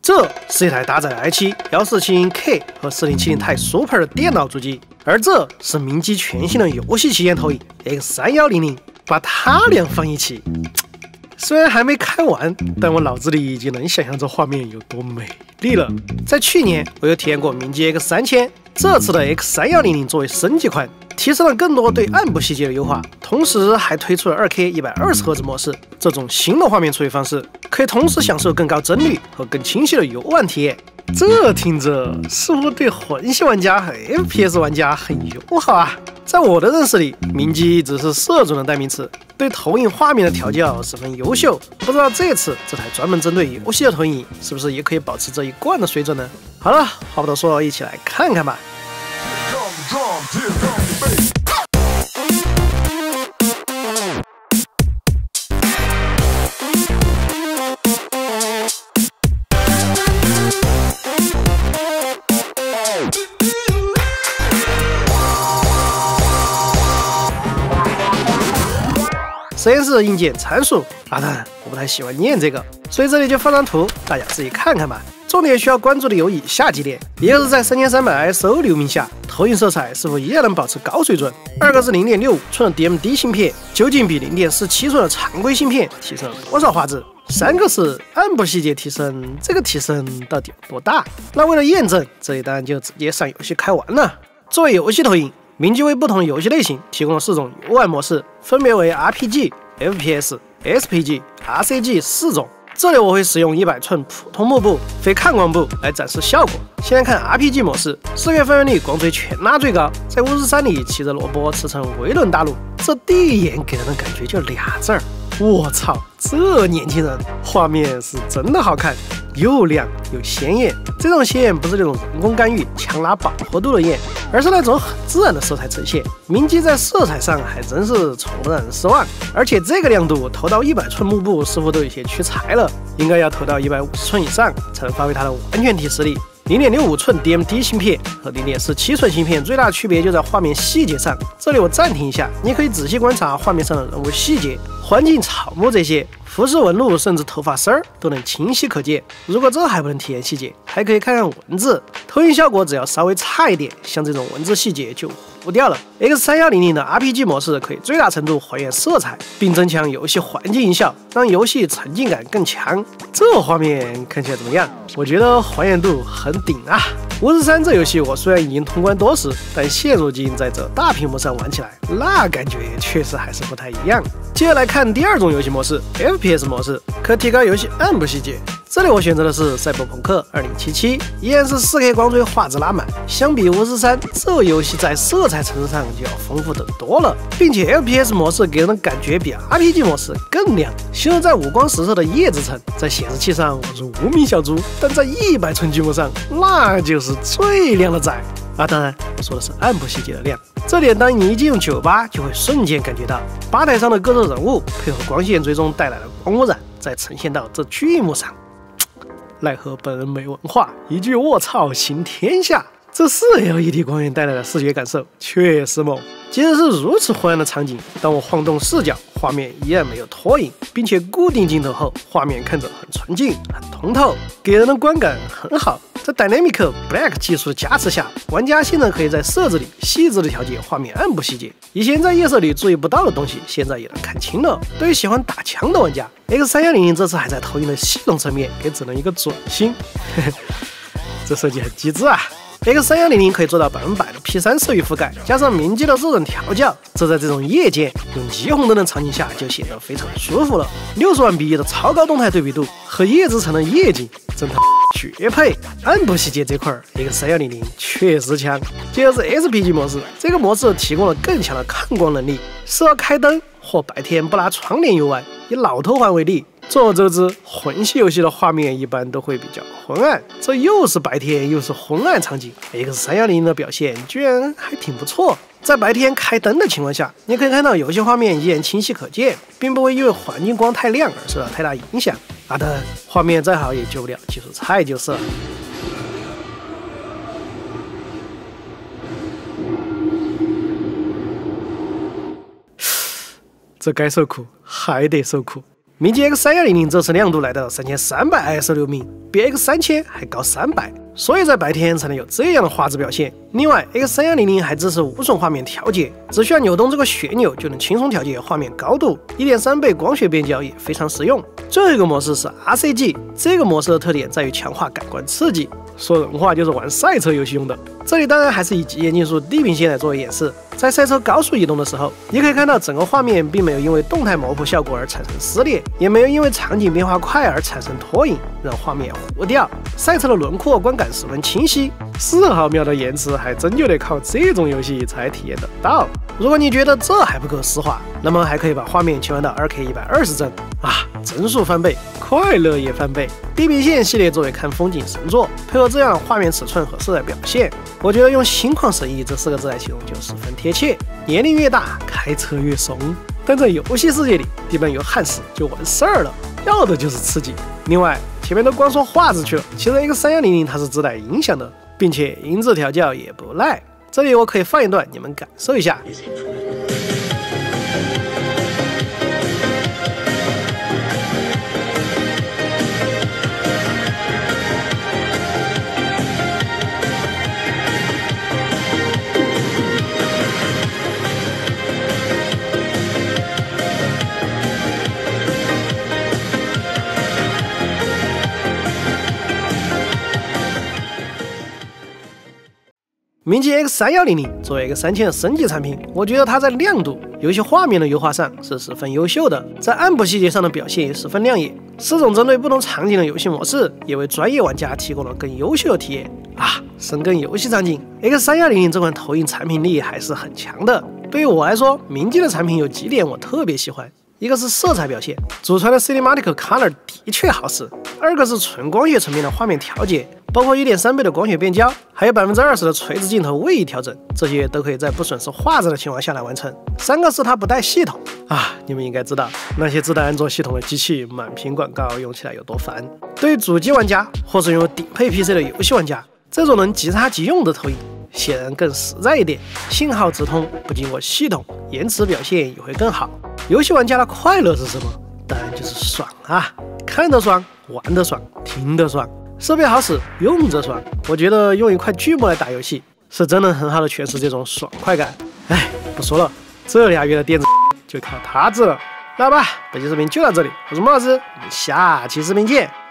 这是一台搭载i7 1470K 和4070 Ti Super 的电脑主机，而这是明基全新的游戏旗舰投影 X3100，把它俩放一起，虽然还没开完，但我脑子里已经能想象这画面有多美丽了。在去年，我有体验过明基 X3000，这次的 X3100作为升级款，提升了更多对暗部细节的优化，同时还推出了 2K 120Hz 模式。这种新的画面处理方式，可以同时享受更高帧率和更清晰的游玩体验。这听着似乎对魂系玩家和 FPS 玩家很友好啊！在我的认识里，明基只是色准的代名词，对投影画面的调教十分优秀。不知道这次这台专门针对游戏的投影仪，是不是也可以保持这一贯的水准呢？好了，话不多说，一起来看看吧。实验室硬件参数，当然我不太喜欢念这个，所以这里就放张图，大家自己看看吧。重点需要关注的有以下几点：一个是在3300 ISO 流明下，投影色彩是否依然能保持高水准；二个是0.65寸的 DMD 芯片究竟比0.47寸的常规芯片提升了多少画质；三个是暗部细节提升，这个提升到底有多大？那为了验证，这里当然就直接上游戏开玩了。作为游戏投影，明基为不同的游戏类型提供了4种游玩模式，分别为 RPG、FPS、SPG、RCG 4种。这里我会使用100寸普通幕布、非看光布来展示效果。先来看 RPG 模式，视觉分辨率光追全拉最高，在543里骑着萝卜驰骋维伦大陆，这第一眼给人的感觉就俩字儿：我操！这年轻人，画面是真的好看，又亮又鲜艳。这种鲜艳不是那种人工干预、强拉饱和度的艳，而是那种很自然的色彩呈现。明基在色彩上还真是从不让人失望，而且这个亮度投到100寸幕布似乎都有些屈才了，应该要投到150寸以上才能发挥它的完全体实力。0.65寸 DMD 芯片和0.47寸芯片最大区别就在画面细节上。这里我暂停一下，你可以仔细观察画面上的人物细节、环境、草木这些，服饰纹路甚至头发丝儿都能清晰可见。如果这还不能体验细节，还可以看看文字，投影效果只要稍微差一点，像这种文字细节就糊掉了。X3100的 RPG 模式可以最大程度还原色彩，并增强游戏环境音效，让游戏沉浸感更强。这画面看起来怎么样？我觉得还原度很顶啊！543这游戏我虽然已经通关多时，但现如今在这大屏幕上玩起来，那感觉确实还是不太一样。接着来看第二种游戏模式 FPS 模式，可提高游戏暗部细节。这里我选择的是赛博朋克2077，依然是4K 光追画质拉满。相比543，这游戏在色彩层次上就要丰富得多了，并且 FPS 模式给人的感觉比 RPG 模式更亮。形容在五光十色的夜之城，在显示器上我是无名小猪，但在100寸巨幕上，那就是最亮的仔啊！当然，我说的是暗部细节的亮。这点当你一进入酒吧，就会瞬间感觉到吧台上的各种人物配合光线追踪带来的光污染，再呈现到这巨幕上。奈何本人没文化，一句卧槽行天下。这4LED 光源带来的视觉感受确实猛。即使是如此昏暗的场景，当我晃动视角，画面依然没有拖影，并且固定镜头后，画面看着很纯净、很通透，给人的观感很好。在 Dynamic Black 技术的加持下，玩家现在可以在设置里细致的调节画面暗部细节，以前在夜色里注意不到的东西，现在也能看清了。对于喜欢打枪的玩家， X3100这次还在投影的系统层面给指了一个准星，这设计很机智啊。X3100可以做到100%的 P3 色域覆盖，加上明基的这种调教，这在这种夜间用霓虹灯的场景下就显得非常舒服了。60万比1的超高动态对比度和夜之城的夜景真的绝配。暗部细节这块，X3100确实强。接着是 SPG 模式，这个模式提供了更强的看光能力，适合开灯或白天不拉窗帘游玩。以老头环为例，众所周知，魂系游戏的画面一般都会比较昏暗，这又是白天又是昏暗场景 ，X3100的表现居然还挺不错。在白天开灯的情况下，你可以看到游戏画面依然清晰可见，并不会因为环境光太亮而受到太大影响。当然，画面再好也救不了技术菜就是了。这该受苦还得受苦。 明基 X3100则是亮度来到3300 ISO 流明，比 X3000还高300，所以在白天才能有这样的画质表现。另外 ，X3100还支持无损画面调节，只需要扭动这个旋钮就能轻松调节画面高度。1.3倍光学变焦也非常实用。最后一个模式是 RCG， 这个模式的特点在于强化感官刺激，说人话就是玩赛车游戏用的。这里当然还是以极严竞速地平线来作为演示。在赛车高速移动的时候，你可以看到整个画面并没有因为动态模糊效果而产生撕裂，也没有因为场景变化快而产生拖影，让画面糊掉。赛车的轮廓观感十分清晰，4毫秒的延迟还真就得靠这种游戏才体验得到。如果你觉得这还不够丝滑，那么还可以把画面切换到 2K 120帧啊，帧数翻倍，快乐也翻倍。地平线系列作为看风景神作，配合这样画面尺寸和色彩表现，我觉得用心旷神怡这4个字来形容就十分贴切。年龄越大，开车越怂，但在游戏世界里，地板有焊死就完事儿了，要的就是刺激。另外，前面都光说画质去了，其实 X3100它是自带音响的，并且音质调教也不赖。这里我可以放一段，你们感受一下。明基 X3100作为X3000的升级产品，我觉得它在亮度、游戏画面的优化上是十分优秀的，在暗部细节上的表现也十分亮眼。4种针对不同场景的游戏模式，也为专业玩家提供了更优秀的体验啊！深耕游戏场景 ，X3100这款投影产品力还是很强的。对于我来说，明基的产品有几点我特别喜欢。一个是色彩表现，祖传的 Cinematic Color 的确好使；二个是纯光学层面的画面调节，包括 1.3倍的光学变焦，还有 20% 的垂直镜头位移调整，这些都可以在不损失画质的情况下来完成。三个是它不带系统啊，你们应该知道那些自带安卓系统的机器满屏广告用起来有多烦。对于主机玩家或是拥有顶配 PC 的游戏玩家，这种能即插即用的投影显然更实在一点，信号直通不经过系统，延迟表现也会更好。游戏玩家的快乐是什么？当然就是爽啊，看得爽，玩得爽，听得爽，设备好使，用着爽。我觉得用一块巨幕来打游戏，是真的很好的诠释这种爽快感。哎，不说了，这俩月的电子就靠它治了。那好吧，本期视频就到这里，我是莫老师，我们下期视频见。